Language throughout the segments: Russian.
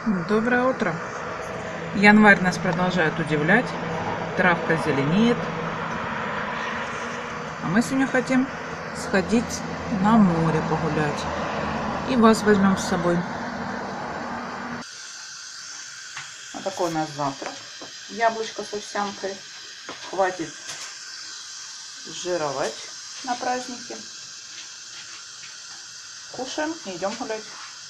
Доброе утро. Январь нас продолжает удивлять. Травка зеленеет. А мы сегодня хотим сходить на море погулять. И вас возьмем с собой. Вот такой у нас завтрак. Яблочко с овсянкой. Хватит жировать на празднике. Кушаем и идем гулять.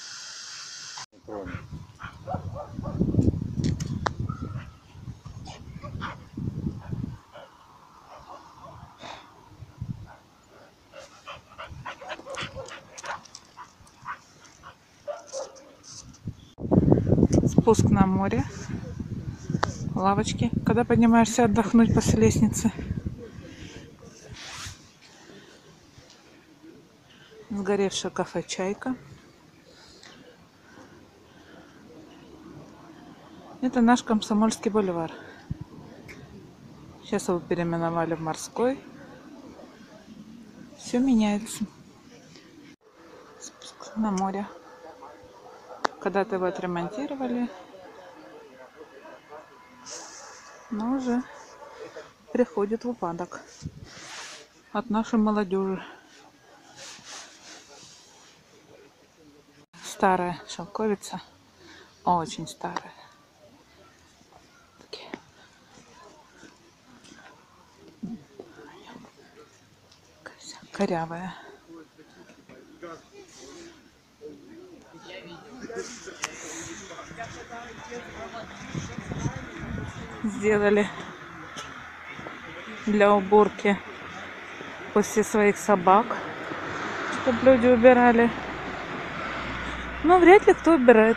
Спуск на море. Лавочки, когда поднимаешься отдохнуть после лестницы. Сгоревшее кафе «Чайка». Это наш Комсомольский бульвар. Сейчас его переименовали в Морской. Все меняется. Спуск на море. Когда-то его отремонтировали, но уже приходит в упадок от нашей молодежи. Старая шелковица, очень старая. Корявая. Сделали для уборки после своих собак, чтобы люди убирали. Но вряд ли кто убирает.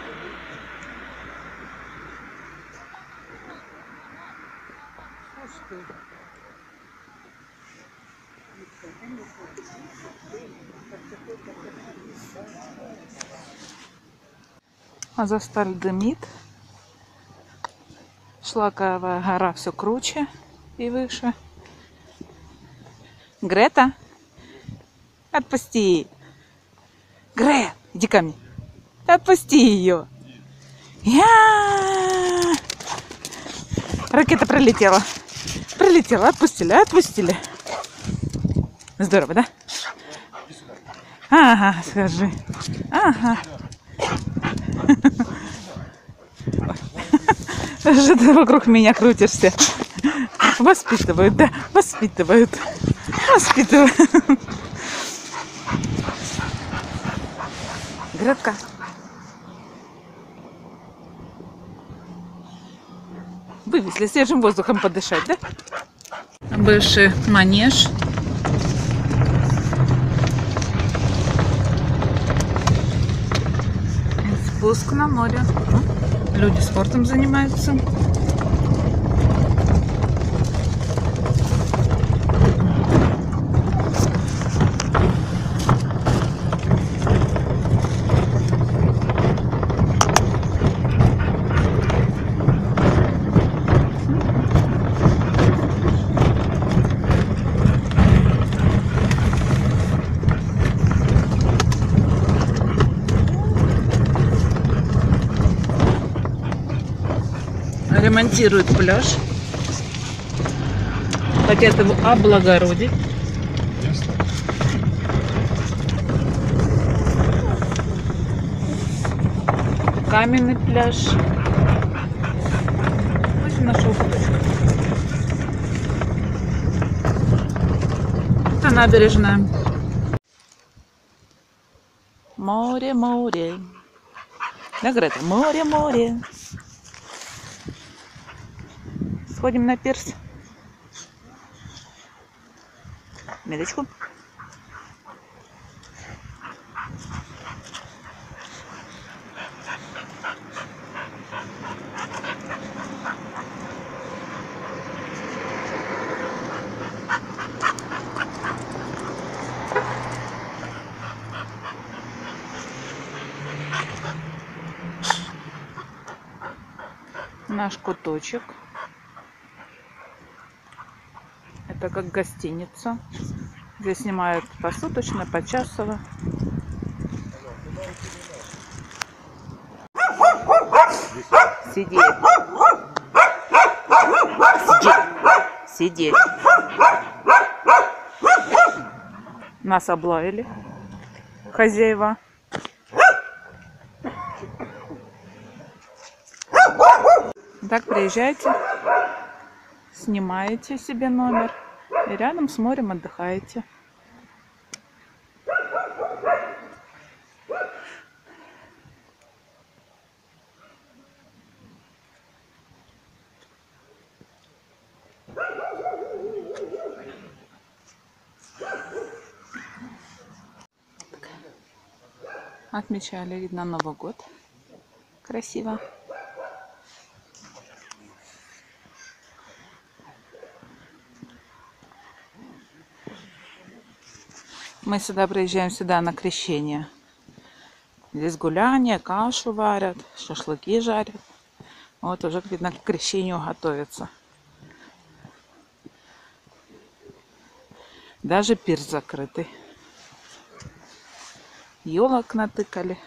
Азовсталь дымит. Шлаковая гора все круче и выше. Грета, отпусти. Грет, иди ко мне. Отпусти ее. Ракета пролетела. Пролетела, отпустили. Здорово, да? Ага, скажи. Ага. Что ты вокруг меня крутишься? Воспитывают, да? Воспитывают. Гретка. Вывезли свежим воздухом подышать, да? Бывший манеж. Спуск на море. Люди спортом занимаются. Ремонтируют пляж. Хотят его облагородить. Каменный пляж. Вот нашел фоточку. Это набережная. Море. Да, Грета? Море. Сходим на пирс. Медочку. Наш куточек. Это как гостиница. Здесь снимают посуточно, почасово. Сидеть. Сидеть. Сидеть. Нас облаяли хозяева. Так, приезжайте, снимаете себе номер и рядом с морем отдыхаете. Отмечали, видно, Новый год. Красиво. Мы сюда приезжаем на крещение. Здесь гуляние, кашу варят, шашлыки жарят. Вот уже, видно, к крещению готовятся. Даже пирс закрытый. Елок натыкали.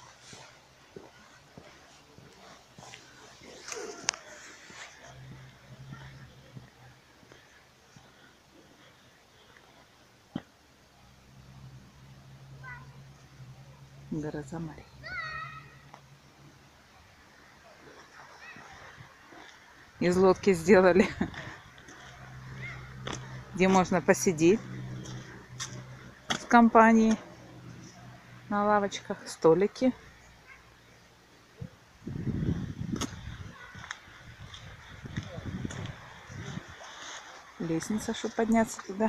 Гроза Мария. Из лодки сделали, где можно посидеть с компанией на лавочках, столики. Лестница, чтобы подняться туда.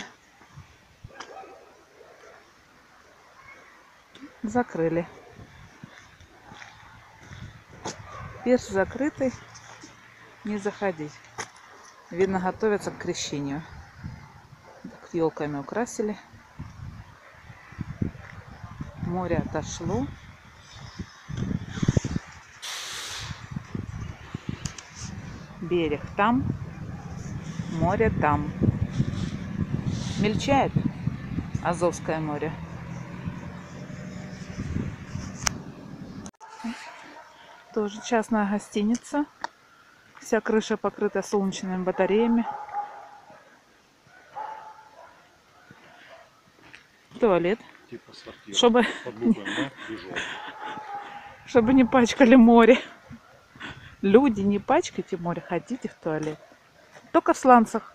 Закрыли. Пирс закрытый. Не заходить. Видно, готовятся к крещению. Так, елками украсили. Море отошло. Берег там. Море там. Мельчает Азовское море. Тоже частная гостиница. Вся крыша покрыта солнечными батареями. Туалет. Типа чтобы не пачкали море. Люди, не пачкайте море, ходите в туалет. Только в сланцах.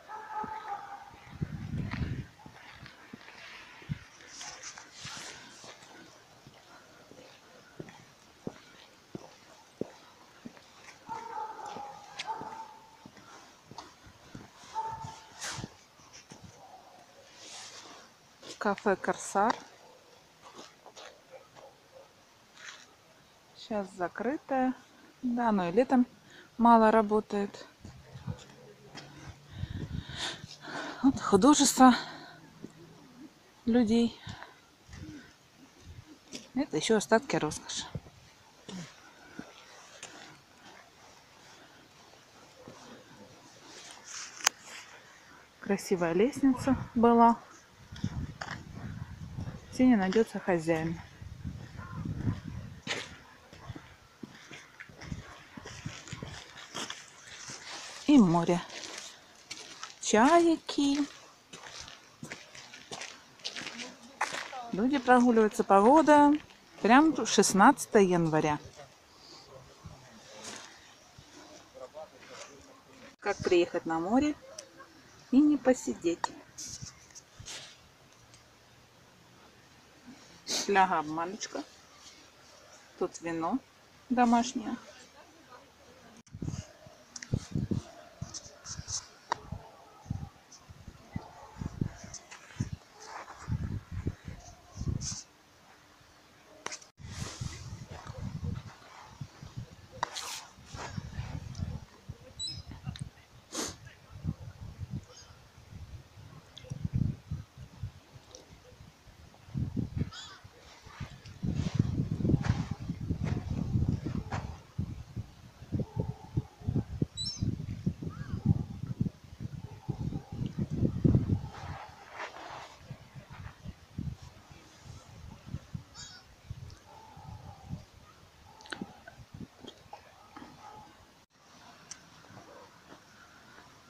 Кафе Корсар. Сейчас закрытое. Да, но и летом мало работает. Вот художество людей. Это еще остатки роскоши. Красивая лестница была. Где не найдется хозяин. И море. Чайки. Люди прогуливаются. Погода прям 16 января. Как приехать на море и не посидеть. Фляга обманочка. Тут вино домашнее.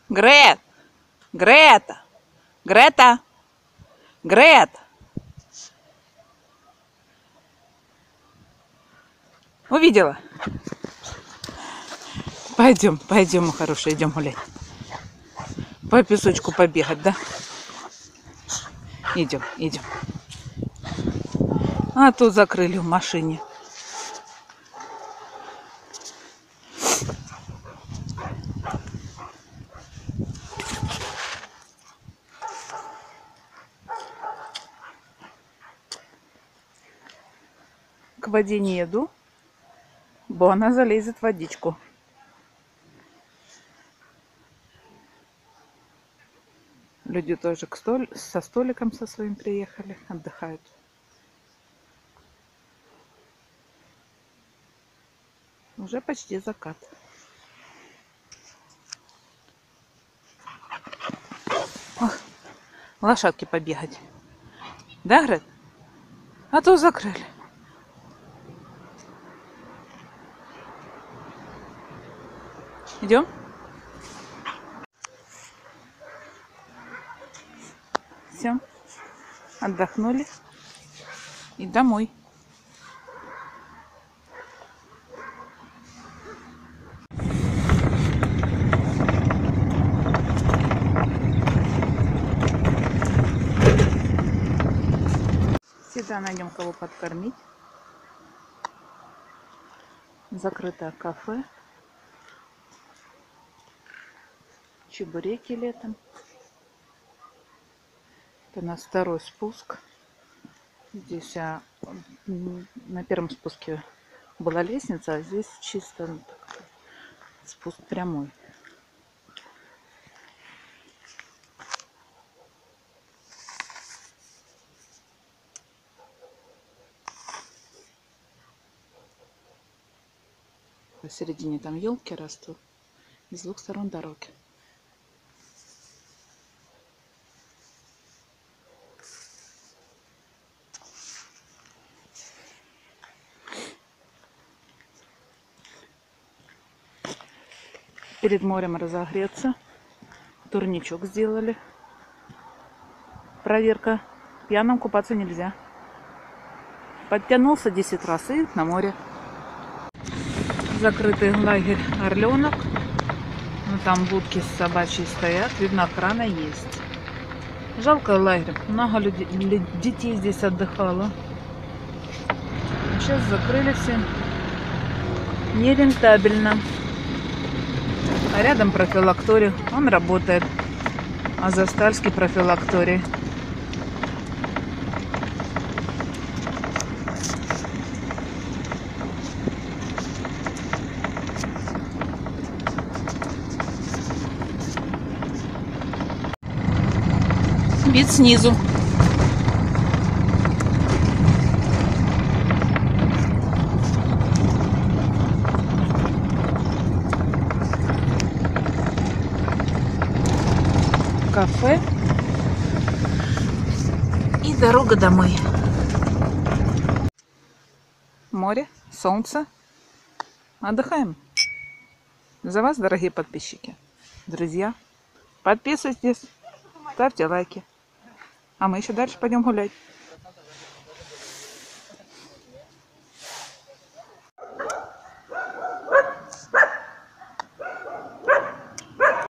Грет! Грета! Грета! Грет! Увидела? Пойдем, пойдем, мой хороший, идем гулять. По песочку побегать, да? Идем, идем. А тут закрыли в машине. К воде не иду, бо она залезет в водичку. Люди тоже со столиком со своим приехали, отдыхают. Уже почти закат. Ох, лошадки побегать. Да, Грет? А то закрыли. Идем? Все, отдохнули и домой. Всегда найдем кого подкормить. Закрытое кафе. Чебуреки летом. Это у нас второй спуск. Здесь на первом спуске была лестница, а здесь чисто спуск прямой. Посередине там елки растут. С двух сторон дороги. Перед морем разогреться. Турничок сделали. Проверка. Пьяным купаться нельзя. Подтянулся 10 раз и на море. Закрытый лагерь Орленок. Ну, там будки с собачьей стоят. Видно, охрана есть. Жалко лагерь. Много детей здесь отдыхало. Сейчас закрыли все. Нерентабельно. А рядом профилакторий. Он работает. Азовстальский профилакторий. Вид снизу. Кафе и дорога домой. Море, солнце. Отдыхаем. За вас, дорогие подписчики, друзья. Подписывайтесь, ставьте лайки. А мы еще дальше пойдем гулять.